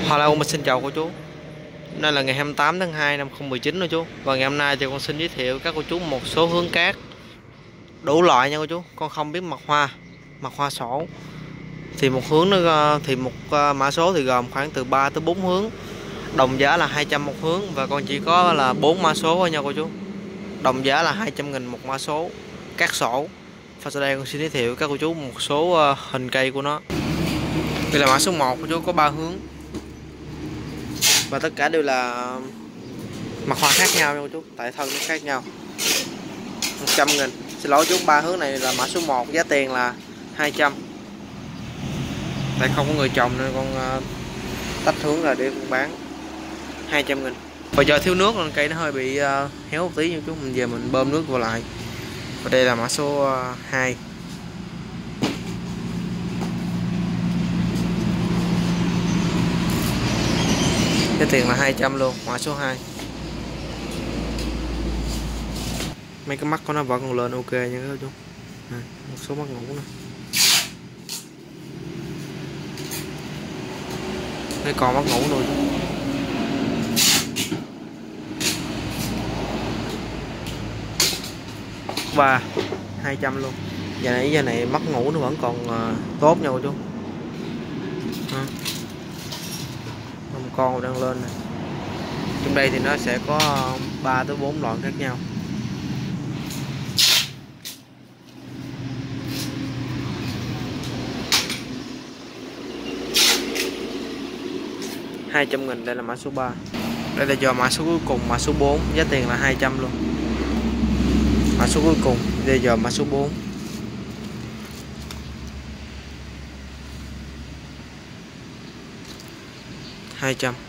Hello, mình xin chào cô chú. Hôm nay là ngày 28 tháng 2 năm 2019 rồi chú. Và ngày hôm nay thì con xin giới thiệu các cô chú một số hướng cát đủ loại nha cô chú. Con không biết mặt hoa sổ. Thì một hướng nó thì một mã số thì gồm khoảng từ 3 tới 4 hướng. Đồng giá là 200 một hướng và con chỉ có là 4 mã số thôi nha cô chú. Đồng giá là 200.000 một mã số cát sổ. Và sau đây con xin giới thiệu các cô chú một số hình cây của nó. Đây là mã số 1 cô chú, có 3 hướng. Và tất cả đều là mặt hoa khác nhau nha cô chú, tại thân nó khác nhau. 100.000. Xin lỗi chú, 3 hướng này là mã số 1, giá tiền là 200. Tại không có người trồng nên con tách hướng là để con bán 200.000. Và giờ thiếu nước nên cây nó hơi bị héo một tí nha chú, mình về mình bơm nước vào lại. Và đây là mã số 2. Giá tiền là 200 luôn, mã số 2. Mấy cái mắt của nó vẫn còn lên ok nha các chú. Này, một số mắt ngủ nè. Đây còn mắt ngủ rồi. Và 200 luôn. Giờ này mắt ngủ nó vẫn còn tốt nha cô chú. Một con đang lên này. Trong đây thì nó sẽ có 3 tới 4 loại khác nhau. $200.000. Đây là mã số 3. Đây là giờ mã số cuối cùng, mã số 4, giá tiền là 200 luôn. Mã số cuối cùng, đây giờ mã số 4. $200.